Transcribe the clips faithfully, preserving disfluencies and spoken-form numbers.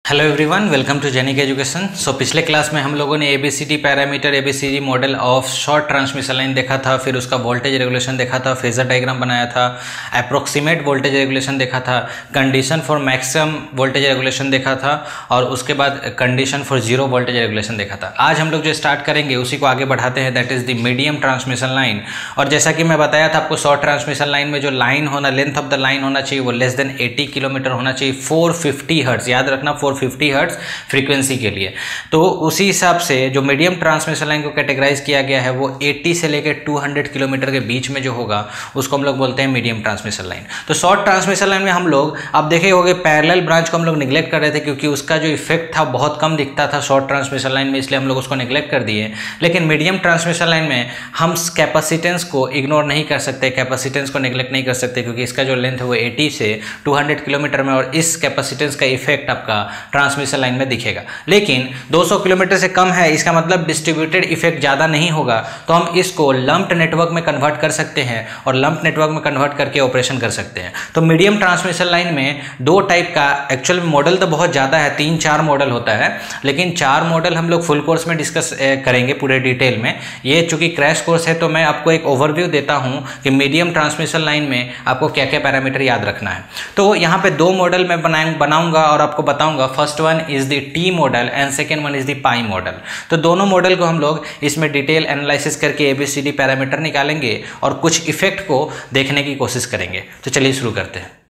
Hello everyone, welcome to Genic education. So पिछले class में हम लोगों ने ABCD parameter, ABCD model of short transmission line देखा था, फिर उसका वोल्टेज रेगुलेशन देखा था, फेजर डायग्राम बनाया था, अप्रोक्सीमेट वोल्टेज रेगुलेशन देखा था, condition for maximum voltage regulation देखा था और उसके बाद condition for zero voltage regulation देखा था। आज हम लोग जो स्टार्ट करेंगे उसी को आगे बढ़ाते हैं, that is the medium transmission line. और जैसा कि मैं बताया था आपको, शॉर्ट ट्रांसमिशन लाइन में जो लाइन होना, लेंथ ऑफ द लाइन होना चाहिए वो लेस देन अस्सी किलोमीटर होना चाहिए, फोर फिफ्टी हर्ट्ज, याद रखना फोर फिफ्टी हर्ट्ज फ्रीक्वेंसी के लिए। तो उसी हिसाब से जो मीडियम ट्रांसमिशन लाइन को कैटेगराइज किया गया है वो अस्सी से लेकर दो सौ किलोमीटर के बीच में जो होगा उसको हम लोग बोलते हैं मीडियम ट्रांसमिशन लाइन। तो शॉर्ट ट्रांसमिशन लाइन में हम लोग, आप देखे होंगे पैरेलल ब्रांच को हम लोग निगलेक्ट कर रहे थे क्योंकि उसका जो इफेक्ट था बहुत कम दिखता था शॉर्ट ट्रांसमिशन लाइन में, इसलिए हम लोग उसको निगलेक्ट कर दिए। लेकिन मीडियम ट्रांसमिशन लाइन में हम कैपेसिटेंस को इग्नोर नहीं कर सकते, कैपेसिटेंस को निगलेक्ट नहीं कर सकते क्योंकि इसका जो लेंथ है वो अस्सी से दो सौ किलोमीटर में, और इस कैपेसिटेंस का इफेक्ट आपका ट्रांसमिशन लाइन में दिखेगा। लेकिन दो सौ किलोमीटर से कम है, इसका मतलब डिस्ट्रीब्यूटेड इफेक्ट ज्यादा नहीं होगा, तो हम इसको लंप्ड नेटवर्क में कन्वर्ट कर सकते हैं और लंप्ड नेटवर्क में कन्वर्ट करके ऑपरेशन कर सकते हैं। तो मीडियम ट्रांसमिशन लाइन में दो टाइप का, एक्चुअल मॉडल तो बहुत ज्यादा है, तीन चार मॉडल होता है, लेकिन चार मॉडल हम लोग फुल कोर्स में डिस्कस करेंगे पूरे डिटेल में। ये चूंकि क्रैश कोर्स है तो मैं आपको एक ओवरव्यू देता हूं कि मीडियम ट्रांसमिशन लाइन में आपको क्या क्या पैरामीटर याद रखना है। तो यहाँ पे दो मॉडल मैं बनाऊंगा और आपको बताऊंगा। First one is the T model and second one is the pi model. तो दोनों मॉडल को हम लोग इसमें डिटेल एनालिसिस करके एबीसीडी पैरामीटर निकालेंगे और कुछ इफेक्ट को देखने की कोशिश करेंगे। तो चलिए शुरू करते हैं।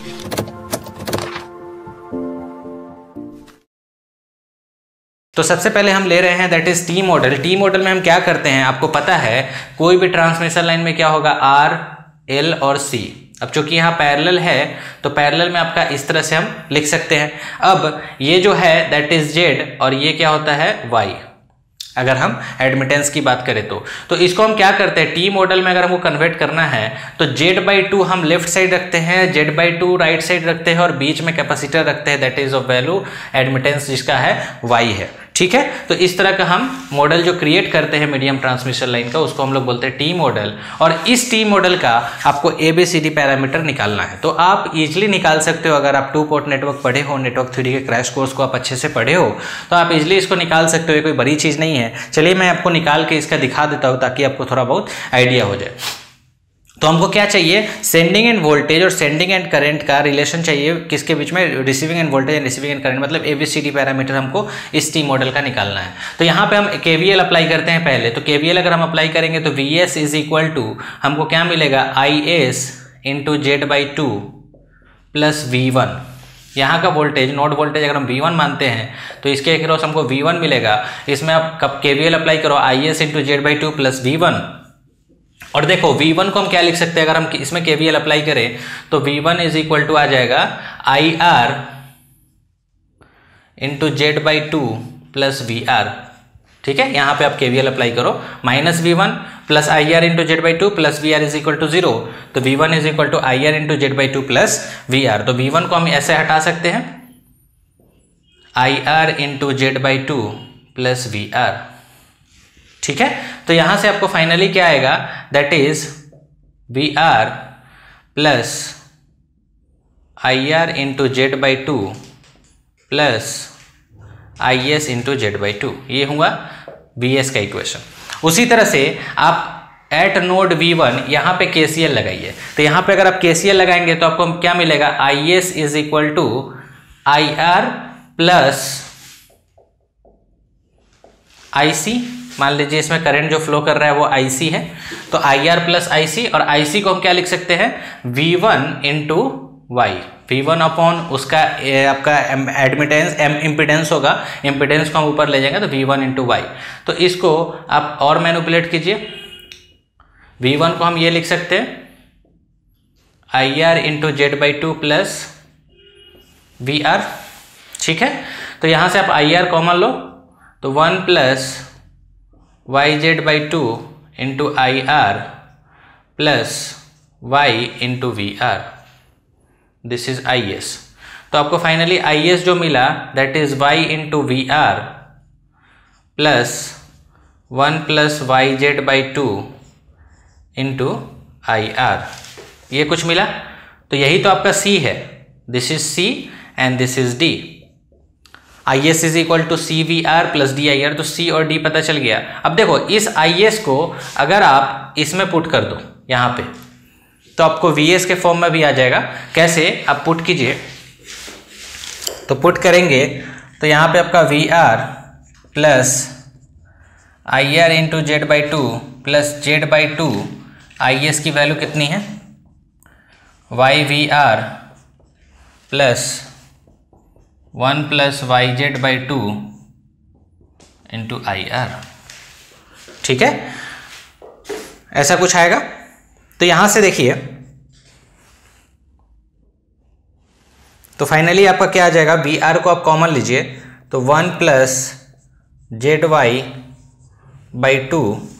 तो सबसे पहले हम ले रहे हैं that is T model. T model में हम क्या करते हैं, आपको पता है कोई भी ट्रांसमिशन लाइन में क्या होगा, आर, एल और सी। अब चूंकि यहाँ पैरेलल है तो पैरेलल में आपका इस तरह से हम लिख सकते हैं। अब ये जो है दैट इज जेड और ये क्या होता है वाई, अगर हम एडमिटेंस की बात करें तो तो इसको हम क्या करते हैं, टी मॉडल में अगर हमको कन्वर्ट करना है तो जेड बाई टू हम लेफ्ट साइड रखते हैं, Z by two right side रखते हैं और बीच में कैपेसिटर रखते हैं that is of value admittance जिसका है वाई है। ठीक है, तो इस तरह का हम मॉडल जो क्रिएट करते हैं मीडियम ट्रांसमिशन लाइन का उसको हम लोग बोलते हैं टी मॉडल। और इस टी मॉडल का आपको एबीसीडी पैरामीटर निकालना है। तो आप इजीली निकाल सकते हो, अगर आप टू पोर्ट नेटवर्क पढ़े हो, नेटवर्क थ्योरी के क्रैश कोर्स को आप अच्छे से पढ़े हो तो आप इजीली इसको निकाल सकते हो, ये कोई बड़ी चीज़ नहीं है। चलिए मैं आपको निकाल के इसका दिखा देता हूँ ताकि आपको थोड़ा बहुत आइडिया हो जाए। तो हमको क्या चाहिए, सेंडिंग एंड वोल्टेज और सेंडिंग एंड करंट का रिलेशन चाहिए, किसके बीच में, receiving end voltage and receiving end current, मतलब एबीसीडी पैरामीटर हमको इस टी मॉडल का निकालना है। तो यहाँ पे हम केवीएल अप्लाई करते हैं पहले। तो केवीएल अगर हम अप्लाई करेंगे तो V S is equal to हमको क्या मिलेगा, I S into Z by two plus V one. यहाँ का वोल्टेज, नोड वोल्टेज अगर हम वी वन मानते हैं तो इसके अक्रॉस हमको वी वन मिलेगा। इसमें आप कब केवीएल अप्लाई करो, I S into Z by two plus V one. और देखो V वन को हम क्या लिख सकते हैं, अगर हम इसमें K V L अप्लाई करें तो V one is equal to आ जाएगा I R into Z by two plus V R. ठीक है, यहां पे आप K V L अप्लाई करो, minus V one plus I R into Z by two plus V R is equal to zero. तो V one is equal to I R into Z by two plus V R. तो V one को हम ऐसे हटा सकते हैं, I R into Z by two plus V R. ठीक है, तो यहां से आपको फाइनली क्या आएगा, that is V R plus I R into Z by two plus I S into Z by two. ये हुआ वी एस का इक्वेशन। उसी तरह से आप एट नोड वी वन यहाँ पे के सी एल लगाइए। तो यहाँ पे अगर आप के सी एल लगाएंगे तो आपको क्या मिलेगा, I S is equal to I R plus I C. मान लीजिए इसमें करंट जो फ्लो कर रहा है वो आई सी है, तो आई आर प्लस आई सी, और आई सी को हम क्या लिख सकते हैं, V one into Y. V one upon उसका आपका एडमिटेंस एम इम्पिडेंस होगा, इम्पिडेंस को हम ऊपर ले जाएंगे तो वी वन इंटू वाई। तो इसको आप और मैनिपुलेट कीजिए, वी वन को हम ये लिख सकते हैं I R into Z by two plus V R. ठीक है, तो यहां से आप आई आर कॉमन लो तो one plus Y Z by two into I R plus Y into V R, this is I S. तो आपको फाइनली आई एस जो मिला that is Y into V R plus one plus Y Z by two into I R, ये कुछ मिला। तो यही तो आपका सी है, this is C and this is D. I S is equal to C V R plus D I R, तो C और डी पता चल गया। अब देखो इस आई एस को अगर आप इसमें पुट कर दो यहाँ पे, तो आपको वी एस के फॉर्म में भी आ जाएगा। कैसे, आप पुट कीजिए, तो पुट करेंगे तो यहाँ पे आपका V R plus I R into Z by two plus Z by two, I S की वैल्यू कितनी है, Y V R plus one plus Y Z by two into I R. ठीक है, ऐसा कुछ आएगा। तो यहां से देखिए, तो फाइनली आपका क्या आ जाएगा, वी आर को आप कॉमन लीजिए तो one plus Z Y by two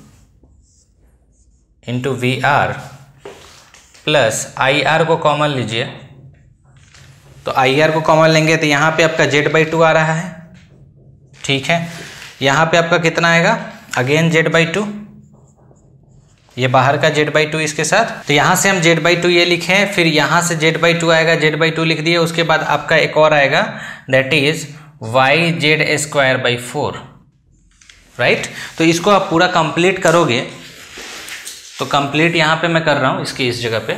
into V R plus I R को कॉमन लीजिए, तो आई आर को कॉमन लेंगे तो यहाँ पे आपका जेड बाई टू आ रहा है। ठीक है, यहाँ पे आपका कितना आएगा, अगेन जेड बाई टू, ये बाहर का जेड बाई टू इसके साथ, तो यहाँ से हम जेड बाई टू ये लिखें, फिर यहाँ से जेड बाई टू आएगा, जेड बाई टू लिख दिए। उसके बाद आपका एक और आएगा, that is Y Z square by four, right. तो इसको आप पूरा कंप्लीट करोगे, तो कंप्लीट यहाँ पे मैं कर रहा हूँ इसकी इस जगह पे।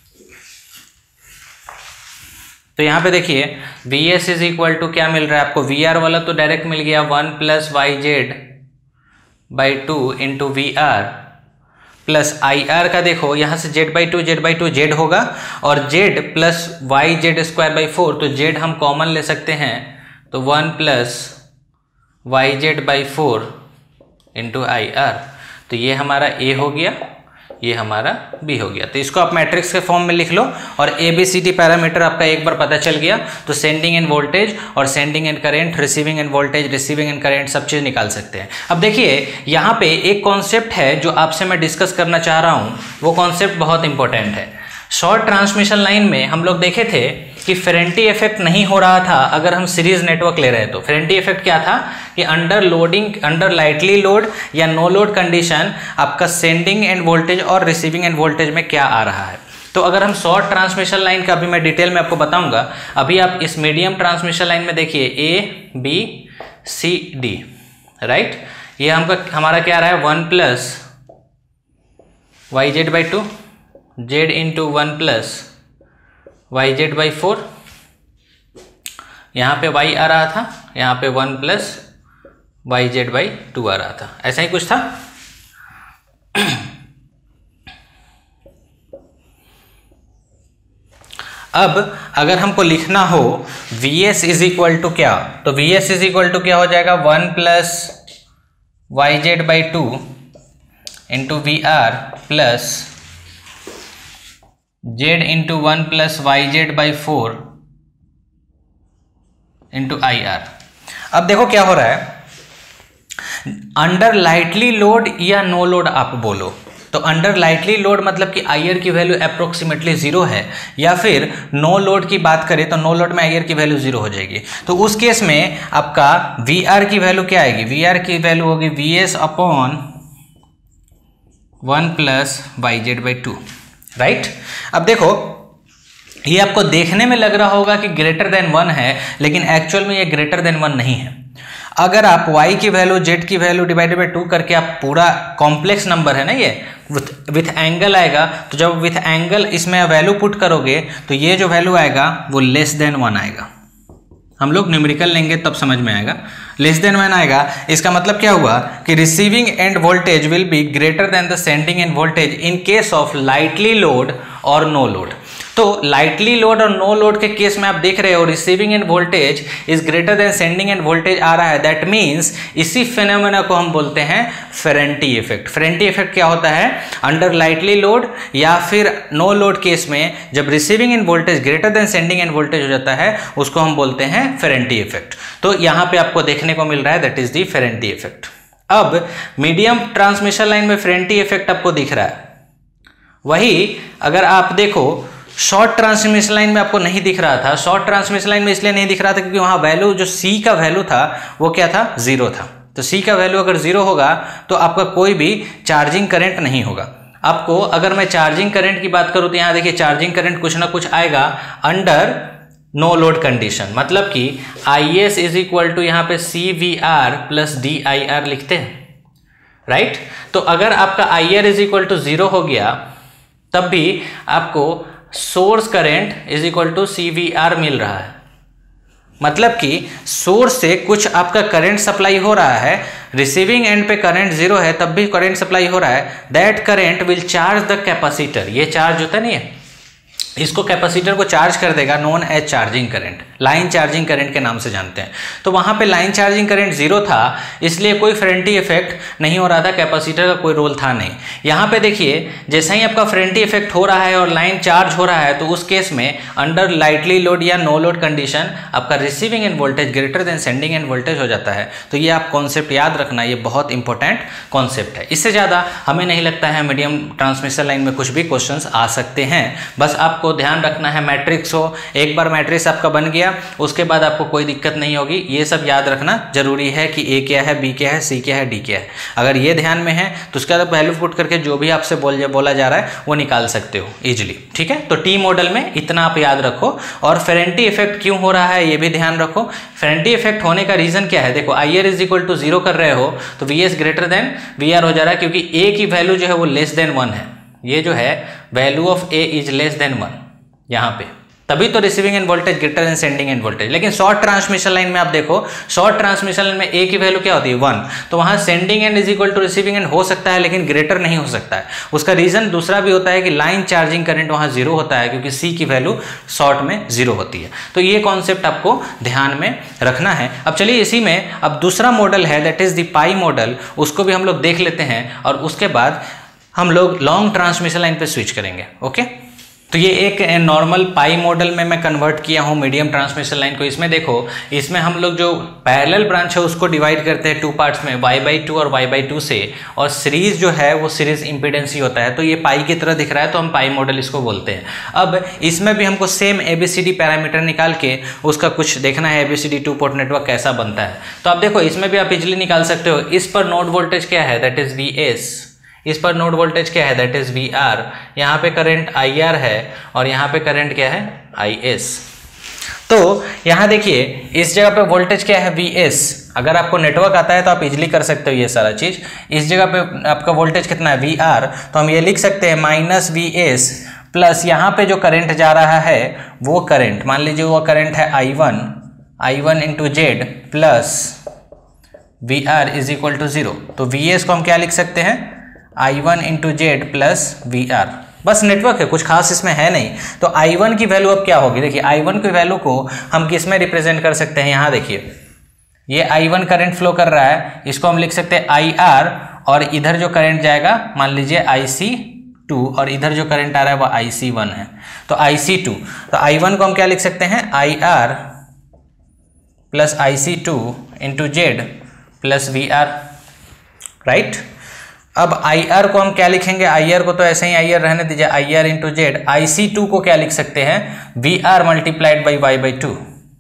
तो यहाँ पे देखिए V S is equal to क्या मिल रहा है आपको, वी आर वाला तो डायरेक्ट मिल गया, one plus Y Z by two into V R plus I R का देखो यहाँ से Z by two Z by two Z होगा, और Z plus Y Z square by four, तो जेड हम कॉमन ले सकते हैं, तो one plus Y Z by four into I R. तो ये हमारा ए हो गया, ये हमारा बी हो गया। तो इसको आप मैट्रिक्स के फॉर्म में लिख लो, और A B C D parameter आपका एक बार पता चल गया तो सेंडिंग एंड वोल्टेज और sending end current, receiving end voltage, receiving end current, सब चीज़ निकाल सकते हैं। अब देखिए यहाँ पे एक कॉन्सेप्ट है जो आपसे मैं डिस्कस करना चाह रहा हूँ, वो कॉन्सेप्ट बहुत इंपॉर्टेंट है। शॉर्ट ट्रांसमिशन लाइन में हम लोग देखे थे कि फेरेंटी इफेक्ट नहीं हो रहा था अगर हम सीरीज नेटवर्क ले रहे तो। फेरेंटी इफेक्ट क्या था कि under loading, under lightly load या नो लोड कंडीशन आपका सेंडिंग एंड वोल्टेज और रिसीविंग एंड वोल्टेज में क्या आ रहा है। तो अगर हम शॉर्ट ट्रांसमिशन लाइन का अभी मैं डिटेल में आपको बताऊंगा, अभी आप इस मीडियम ट्रांसमिशन लाइन में देखिए A B C D, right. ये हमका हमारा क्या आ रहा है, one plus Y Z by two, Z into one plus Y Z by four, यहाँ पे y आ रहा था, यहाँ पे one plus Y Z by two आ रहा था, ऐसा ही कुछ था। अब अगर हमको लिखना हो Vs इज इक्वल टू क्या, तो Vs इज इक्वल टू क्या हो जाएगा, one plus Y Z by two into V R plus Z into one plus Y Z by four into I R. अब देखो क्या हो रहा है, अंडर लाइटली लोड या नो लोड आप बोलो, तो अंडर लाइटली लोड मतलब कि आई आर की वैल्यू अप्रोक्सीमेटली जीरो है, या फिर नो लोड की बात करें तो नो लोड में आई आर की वैल्यू जीरो हो जाएगी। तो उस केस में आपका वी आर की वैल्यू क्या आएगी, वी आर की वैल्यू होगी V S upon one plus Y Z by two, right. अब देखो ये आपको देखने में लग रहा होगा कि ग्रेटर देन वन है, लेकिन एक्चुअल में ये ग्रेटर देन वन नहीं है। अगर आप y की वैल्यू z की वैल्यू डिवाइडेड बाई टू करके आप पूरा कॉम्प्लेक्स नंबर है ना ये विथ विथ एंगल आएगा, तो जब विथ एंगल इसमें वैल्यू पुट करोगे तो ये जो वैल्यू आएगा वो लेस देन वन आएगा। हम लोग न्यूमेरिकल लेंगे तब समझ में आएगा, लेस देन वन आएगा। इसका मतलब क्या हुआ कि receiving end voltage will be greater than the sending end voltage in case of lightly load और नो लोड। तो लाइटली लोड और नो लोड के केस में आप देख रहे हो receiving end voltage is greater than sending end voltage आ रहा है, दैट मीन्स इसी फिनोमेना को हम बोलते हैं फेरेंटी इफेक्ट। फेरेंटी इफेक्ट क्या होता है, अंडर लाइटली लोड या फिर नो लोड केस में जब receiving end voltage greater than sending end voltage हो जाता है उसको हम बोलते हैं फेरेंटी इफेक्ट। तो यहाँ पे आपको देखने को मिल रहा है that is the Ferranti effect. अब मीडियम ट्रांसमिशन लाइन में फेरेंटी इफेक्ट आपको दिख रहा है, वही अगर आप देखो शॉर्ट ट्रांसमिशन लाइन में आपको नहीं दिख रहा था। शॉर्ट ट्रांसमिशन लाइन में इसलिए नहीं दिख रहा था क्योंकि वहां वैल्यू जो C का वैल्यू था वो क्या था, जीरो था। तो C का वैल्यू अगर जीरो होगा तो आपका कोई भी चार्जिंग करंट नहीं होगा। आपको अगर मैं चार्जिंग करंट की बात करूं तो यहां देखिए चार्जिंग करंट कुछ ना कुछ आएगा अंडर नो लोड कंडीशन, मतलब कि I S is equal to यहाँ पे C V R plus D I R लिखते हैं, राइट right? तो अगर आपका I R is equal to zero हो गया तब भी आपको source current is equal to C V R मिल रहा है, मतलब कि सोर्स से कुछ आपका करंट सप्लाई हो रहा है, रिसीविंग एंड पे करंट जीरो है तब भी करंट सप्लाई हो रहा है, that current will charge the capacitor, ये चार्ज होता नहीं है, इसको कैपेसिटर को चार्ज कर देगा, known as charging current, line charging current के नाम से जानते हैं। तो वहाँ पे लाइन चार्जिंग करंट जीरो था इसलिए कोई फ्रेंटी इफेक्ट नहीं हो रहा था, कैपेसिटर का कोई रोल था नहीं। यहाँ पे देखिए जैसा ही आपका फ्रेंटी इफेक्ट हो रहा है और लाइन चार्ज हो रहा है तो उस केस में अंडर लाइटली लोड या नो लोड कंडीशन आपका receiving end voltage greater than sending end voltage हो जाता है। तो ये आप कॉन्सेप्ट याद रखना, ये बहुत इंपॉर्टेंट कॉन्सेप्ट है। इससे ज़्यादा हमें नहीं लगता है मीडियम ट्रांसमिशन लाइन में कुछ भी क्वेश्चन आ सकते हैं। बस आपको को ध्यान रखना है मैट्रिक्स हो, एक बार मैट्रिक्स आपका बन गया उसके बाद आपको कोई दिक्कत नहीं होगी। ये सब याद रखना जरूरी है कि ए क्या है, बी क्या है, सी क्या है, डी क्या है। अगर ये ध्यान में है तो उसके बाद वैल्यू पुट करके जो भी आपसे बोल बोला जा रहा है वो निकाल सकते हो इजिली, ठीक है। तो टी मॉडल में इतना आप याद रखो। और फेरेंटी इफेक्ट क्यों हो रहा है ये भी ध्यान रखो। फेरेंटी इफेक्ट होने का रीजन क्या है, देखो I R is equal to zero कर रहे हो तो V S greater than V R हो जा रहा है, क्योंकि ए की वैल्यू जो है वो लेस देन वन है। ये जो है value of A is less than one यहाँ पे, तभी तो receiving end voltage greater than sending end voltage. लेकिन शॉर्ट ट्रांसमिशन लाइन में आप देखो, शॉर्ट ट्रांसमिशन लाइन में ए की वैल्यू क्या होती है, वन, तो वहाँ sending end is equal to receiving end हो सकता है लेकिन ग्रेटर नहीं हो सकता है। उसका रीजन दूसरा भी होता है कि लाइन चार्जिंग करंट वहाँ जीरो होता है क्योंकि सी की वैल्यू शॉर्ट में जीरो होती है। तो ये कॉन्सेप्ट आपको ध्यान में रखना है। अब चलिए इसी में अब दूसरा मॉडल है that is the pi model, उसको भी हम लोग देख लेते हैं और उसके बाद हम लोग लॉन्ग ट्रांसमिशन लाइन पे स्विच करेंगे। ओके, तो ये एक नॉर्मल पाई मॉडल में मैं कन्वर्ट किया हूँ मीडियम ट्रांसमिशन लाइन को। इसमें देखो, इसमें हम लोग जो पैरेलल ब्रांच है उसको डिवाइड करते हैं टू पार्ट्स में, वाई बाई टू और वाई बाई टू से, और सीरीज जो है वो सीरीज इंपीडेंस ही होता है। तो ये पाई की तरह दिख रहा है तो हम पाई मॉडल इसको बोलते हैं। अब इसमें भी हमको सेम एबीसीडी पैरामीटर निकाल के उसका कुछ देखना है, एबीसीडी टू पोर्ट नेटवर्क कैसा बनता है। तो आप देखो इसमें भी आप इजिली निकाल सकते हो। इस पर नोड वोल्टेज क्या है, दैट इज वी एस। इस पर नोड वोल्टेज क्या है, दैट इज वी आर। यहाँ पे करंट आई आर है और यहाँ पे करंट क्या है, आई एस। तो यहाँ देखिए इस जगह पे वोल्टेज क्या है, वी एस। अगर आपको नेटवर्क आता है तो आप इजिली कर सकते हो ये सारा चीज। इस जगह पे आपका वोल्टेज कितना है, वी आर, तो हम ये लिख सकते हैं माइनस वी एस प्लस यहाँ पे जो करंट जा रहा है वो करंट, मान लीजिए वो करंट है I one, I one into Z plus V R is equal to zero. तो वी एस को हम क्या लिख सकते हैं, I one into Z plus V R. बस नेटवर्क है, कुछ खास इसमें है नहीं। तो आई वन की वैल्यू अब क्या होगी, देखिए आई वन की वैल्यू को हम किस में रिप्रेजेंट कर सकते हैं, यहाँ देखिए ये आई वन करंट फ्लो कर रहा है, इसको हम लिख सकते हैं आई आर, और इधर जो करंट जाएगा मान लीजिए आई सी टू, और इधर जो करंट आ रहा है वो आई सी वन है, तो आई सी टू। तो आई वन को हम क्या लिख सकते हैं, I R plus I C two into Z plus V R, right. अब आई आर को हम क्या लिखेंगे, आई आर को तो ऐसे ही आई आर रहने दीजिए, I R into Z. I C two को क्या लिख सकते हैं, V R multiplied by Y by two,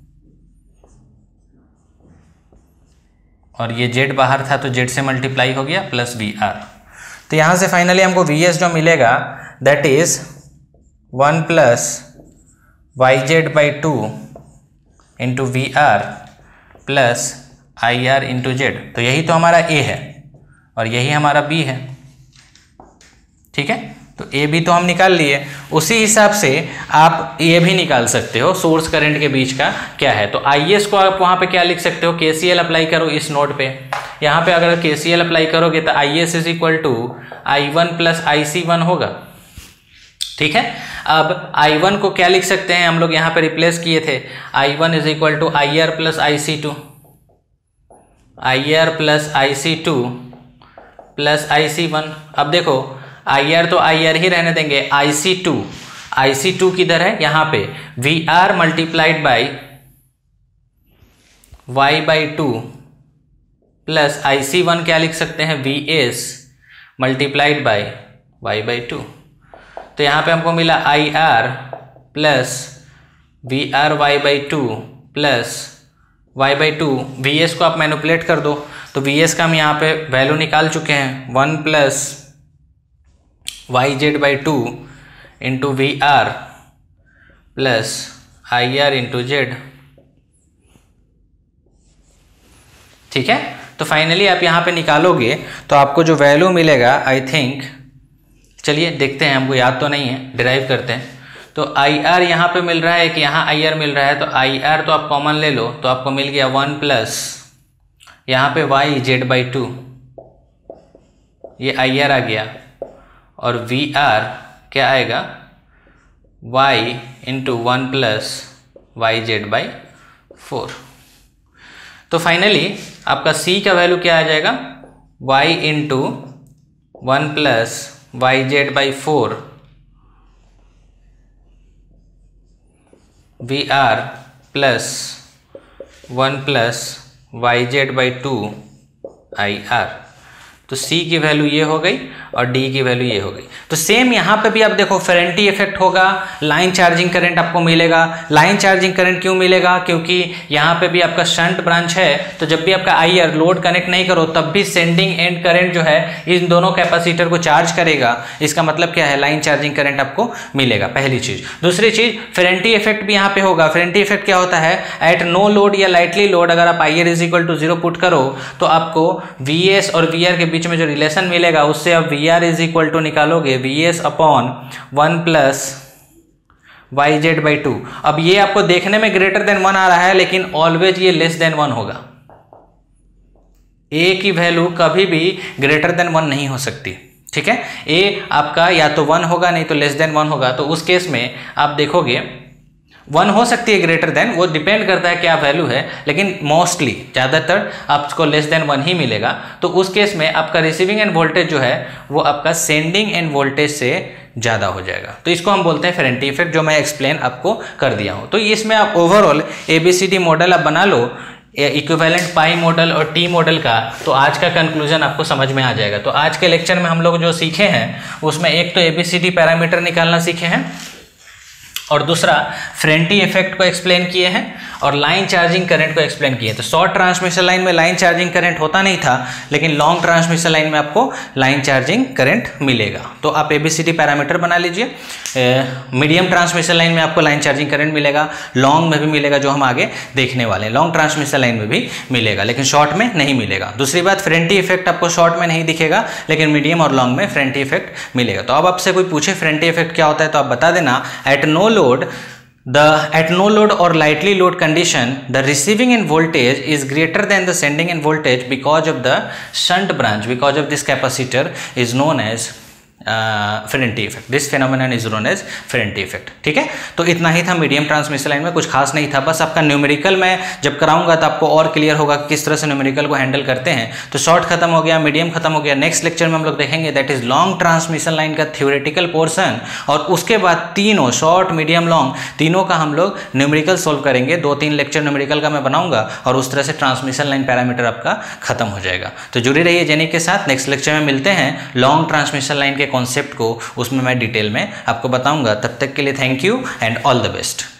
और ये जेड बाहर था तो जेड से मल्टीप्लाई हो गया प्लस वी आर। तो यहां से फाइनली हमको वी एस जो मिलेगा that is one plus Y Z by two into V R plus I R into Z. तो यही तो हमारा ए है और यही हमारा बी है, ठीक है। तो ए बी तो हम निकाल लिए। उसी हिसाब से आप ये भी निकाल सकते हो सोर्स करंट के बीच का क्या है। तो आई एस को आप वहाँ पे क्या लिख सकते हो, के सी एल अप्लाई करो इस नोड पे। यहाँ पे अगर के सी एल अप्लाई करोगे तो I S is equal to I one plus I C one होगा, ठीक है। अब आई वन को क्या लिख सकते हैं, हम लोग यहाँ पे रिप्लेस किए थे, I one is equal to I R plus I C two, I R plus I C two plus I C one. अब देखो आई आर तो आई आर ही रहने देंगे, आई C two, I C to किधर है, यहाँ पे V R multiplied by Y by two plus I C one क्या लिख सकते हैं, V S multiplied by Y by two. तो यहाँ पे हमको मिला I R plus V R Y by two plus Y by two. V S को आप मैनिपुलेट कर दो तो वी एस का हम यहाँ पे वैल्यू निकाल चुके हैं, one plus Y Z by two into V R plus I R into Z. ठीक है, तो फाइनली आप यहाँ पे निकालोगे तो आपको जो वैल्यू मिलेगा, आई थिंक, चलिए देखते हैं, हमको याद तो नहीं है, डिराइव करते हैं। तो आई आर यहाँ पे मिल रहा है कि यहाँ आई आर मिल रहा है, तो आई आर तो आप कॉमन ले लो, तो आपको मिल गया वन प्लस यहाँ पे वाई जेड बाई टू, ये आई आर आ गया, और वी आर क्या आएगा, Y into one plus Y Z by four. तो फाइनली आपका c का वैल्यू क्या आ जाएगा, y into one plus Y Z by four V R plus one plus Y Z by two I R. तो c की value ये हो गई और d की वैल्यू ये हो गई। तो सेम यहाँ पे भी आप देखो फेरेंटी इफेक्ट होगा, लाइन चार्जिंग करंट आपको मिलेगा। लाइन चार्जिंग करंट क्यों मिलेगा, क्योंकि यहाँ पे भी आपका शंट ब्रांच है, तो जब भी आपका आई आर लोड कनेक्ट नहीं करो तब भी सेंडिंग एंड करंट जो है इन दोनों कैपेसिटर को चार्ज करेगा। इसका मतलब क्या है, लाइन चार्जिंग करंट आपको मिलेगा, पहली चीज। दूसरी चीज फेरेंटी इफेक्ट भी यहाँ पे होगा। फेरेंटी इफेक्ट क्या होता है, एट नो लोड या लाइटली लोड अगर आप I R is equal to zero put करो तो आपको वी एस और वी आर के बीच में जो रिलेशन मिलेगा उससे आप V R is equal to निकालोगे V S upon one plus Y Z by two. अब ये आपको देखने में ग्रेटर देन वन आ रहा है, लेकिन ऑलवेज ये लेस देन वन होगा। ए की वैल्यू कभी भी ग्रेटर देन वन नहीं हो सकती। ठीक है, ए आपका या तो वन होगा नहीं तो लेस देन वन होगा। तो उस केस में आप देखोगे वन हो सकती है ग्रेटर देन, वो डिपेंड करता है क्या वैल्यू है, लेकिन मोस्टली ज़्यादातर आपको लेस देन वन ही मिलेगा। तो उस केस में आपका रिसीविंग एंड वोल्टेज जो है वो आपका सेंडिंग एंड वोल्टेज से ज़्यादा हो जाएगा। तो इसको हम बोलते हैं फेरेंटी इफेक्ट, जो मैं एक्सप्लेन आपको कर दिया हूँ। तो इसमें आप overall A B C D model आप बना लो, इक्विवेलेंट पाई मॉडल और टी मॉडल का, तो आज का कंक्लूजन आपको समझ में आ जाएगा। तो आज के लेक्चर में हम लोग जो सीखे हैं उसमें एक तो A B C D parameter निकालना सीखे हैं, और दूसरा फेरेंटी इफेक्ट को एक्सप्लेन किए हैं, और लाइन चार्जिंग करंट को एक्सप्लेन किए हैं। तो शॉर्ट ट्रांसमिशन लाइन में लाइन चार्जिंग करंट होता नहीं था, लेकिन लॉन्ग ट्रांसमिशन लाइन में आपको लाइन चार्जिंग करंट मिलेगा। तो आप एबीसीडी पैरामीटर बना लीजिए। मीडियम ट्रांसमिशन लाइन में आपको लाइन चार्जिंग करंट मिलेगा, लॉन्ग में भी मिलेगा, जो हम आगे देखने वाले हैं। लॉन्ग ट्रांसमिशन लाइन में भी मिलेगा, लेकिन शॉर्ट में नहीं मिलेगा। दूसरी बात, फेरेंटी इफेक्ट आपको शॉर्ट में नहीं दिखेगा, लेकिन मीडियम और लॉन्ग में फेरेंटी इफेक्ट मिलेगा। तो अब आपसे कोई पूछे फेरेंटी इफेक्ट क्या होता है तो आप बता देना, at no load the at no load or lightly load condition the receiving end voltage is greater than the sending end voltage because of the shunt branch, because of this capacitor is known as Ferranti effect. This phenomenon is known as Ferranti effect. ठीक है, तो इतना ही था medium transmission line में, कुछ खास नहीं था। बस आपका न्यूमेरिकल में जब कराऊंगा तो आपको और क्लियर होगा कि किस तरह से न्यूमेरिकल को हैंडल करते हैं। तो शॉर्ट खत्म हो गया, मीडियम खत्म हो गया। नेक्स्ट लेक्चर में हम लोग देखेंगे that is long transmission line का थ्योरेटिकल पोर्सन, और उसके बाद तीनों शॉर्ट मीडियम लॉन्ग तीनों का हम लोग न्यूमेरिकल सोल्व करेंगे। दो तीन लेक्चर न्यूमेरिकल का मैं बनाऊंगा, और उस तरह से ट्रांसमिशन लाइन पैरामीटर आपका खत्म हो जाएगा। तो जुड़े रहिए जेनिक के साथ। नेक्स्ट लेक्चर में मिलते हैं, लॉन्ग ट्रांसमिशन लाइन के कॉन्सेप्ट को उसमें मैं डिटेल में आपको बताऊंगा। तब तक के लिए thank you and all the best.